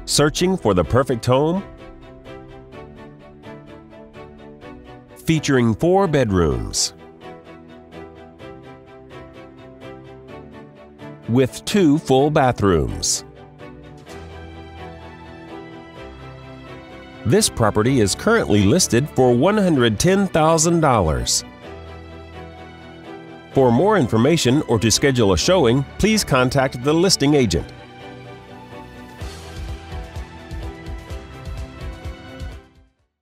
Searching for the perfect home? Featuring 4 bedrooms with 2 full bathrooms. This property is currently listed for $110,000. For more information or to schedule a showing, please contact the listing agent.